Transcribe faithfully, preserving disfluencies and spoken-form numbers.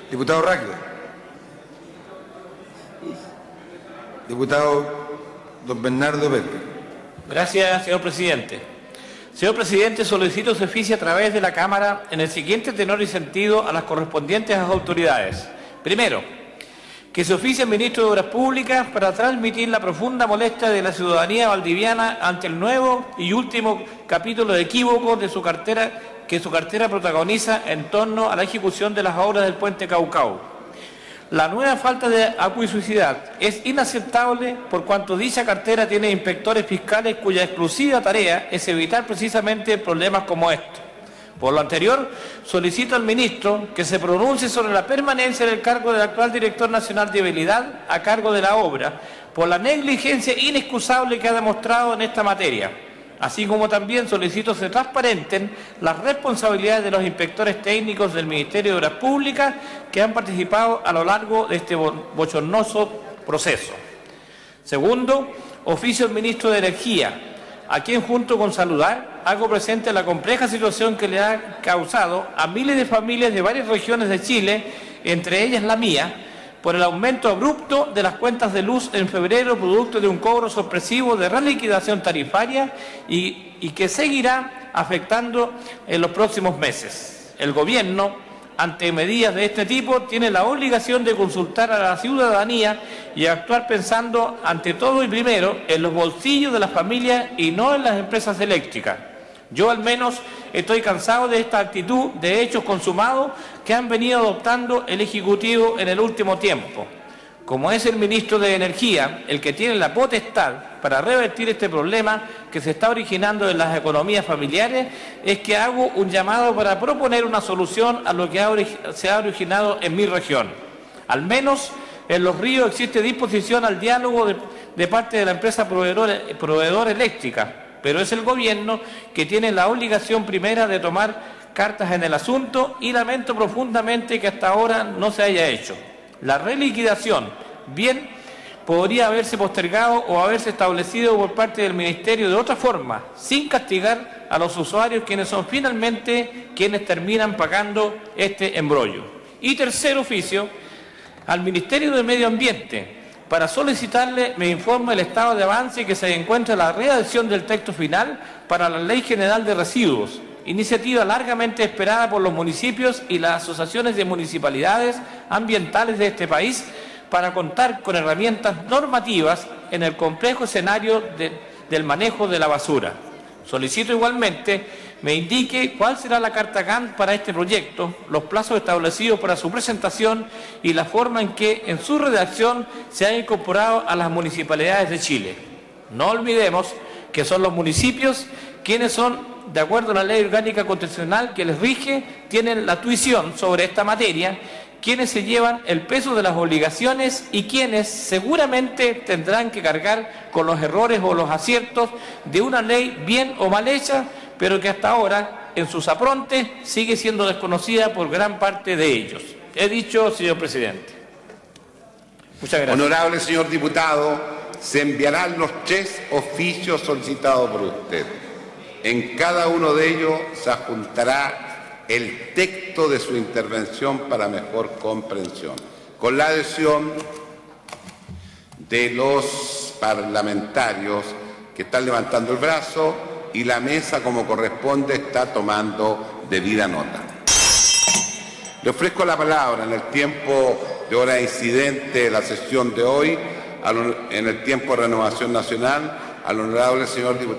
Diputado Rackler. Diputado don Bernardo Pérez. Gracias, señor presidente. Señor presidente, solicito su oficio a través de la Cámara en el siguiente tenor y sentido a las correspondientes autoridades. Primero, que se oficie al ministro de Obras Públicas para transmitir la profunda molestia de la ciudadanía valdiviana ante el nuevo y último capítulo de equívoco de su cartera que su cartera protagoniza en torno a la ejecución de las obras del puente Caucao. La nueva falta de acuiciosidad es inaceptable por cuanto dicha cartera tiene inspectores fiscales cuya exclusiva tarea es evitar precisamente problemas como estos. Por lo anterior, solicito al ministro que se pronuncie sobre la permanencia del cargo del actual director nacional de vialidad a cargo de la obra por la negligencia inexcusable que ha demostrado en esta materia, así como también solicito se transparenten las responsabilidades de los inspectores técnicos del Ministerio de Obras Públicas que han participado a lo largo de este bochornoso proceso. Segundo, oficio al ministro de Energía, a quien junto con saludar hago presente la compleja situación que le ha causado a miles de familias de varias regiones de Chile, entre ellas la mía, por el aumento abrupto de las cuentas de luz en febrero, producto de un cobro sorpresivo de reliquidación tarifaria y, y que seguirá afectando en los próximos meses. El Gobierno, ante medidas de este tipo, tiene la obligación de consultar a la ciudadanía y actuar pensando, ante todo y primero, en los bolsillos de las familias y no en las empresas eléctricas. Yo al menos estoy cansado de esta actitud de hechos consumados que han venido adoptando el Ejecutivo en el último tiempo. Como es el ministro de Energía el que tiene la potestad para revertir este problema que se está originando en las economías familiares, es que hago un llamado para proponer una solución a lo que ha se ha originado en mi región. Al menos en Los Ríos existe disposición al diálogo de, de parte de la empresa proveedora, proveedora eléctrica, pero es el Gobierno que tiene la obligación primera de tomar cartas en el asunto y lamento profundamente que hasta ahora no se haya hecho. La reliquidación, bien, podría haberse postergado o haberse establecido por parte del Ministerio de otra forma, sin castigar a los usuarios, quienes son finalmente quienes terminan pagando este embrollo. Y tercer oficio, al Ministerio de Medio Ambiente, para solicitarle me informe el estado de avance que se encuentra la redacción del texto final para la Ley General de Residuos, iniciativa largamente esperada por los municipios y las asociaciones de municipalidades ambientales de este país para contar con herramientas normativas en el complejo escenario de, del manejo de la basura. Solicito igualmente me indique cuál será la carta Gantt para este proyecto, los plazos establecidos para su presentación y la forma en que en su redacción se ha incorporado a las municipalidades de Chile. No olvidemos que son los municipios quienes son, de acuerdo a la ley orgánica constitucional que les rige, tienen la tuición sobre esta materia, quienes se llevan el peso de las obligaciones y quienes seguramente tendrán que cargar con los errores o los aciertos de una ley bien o mal hecha, pero que hasta ahora, en sus aprontes, sigue siendo desconocida por gran parte de ellos. He dicho, señor presidente. Muchas gracias. Honorable señor diputado, se enviarán los tres oficios solicitados por usted. En cada uno de ellos se adjuntará el texto de su intervención para mejor comprensión. Con la adhesión de los parlamentarios que están levantando el brazo y la mesa, como corresponde, está tomando debida nota. Le ofrezco la palabra en el tiempo de hora incidente de la sesión de hoy, en el tiempo de renovación nacional, al honorable señor diputado.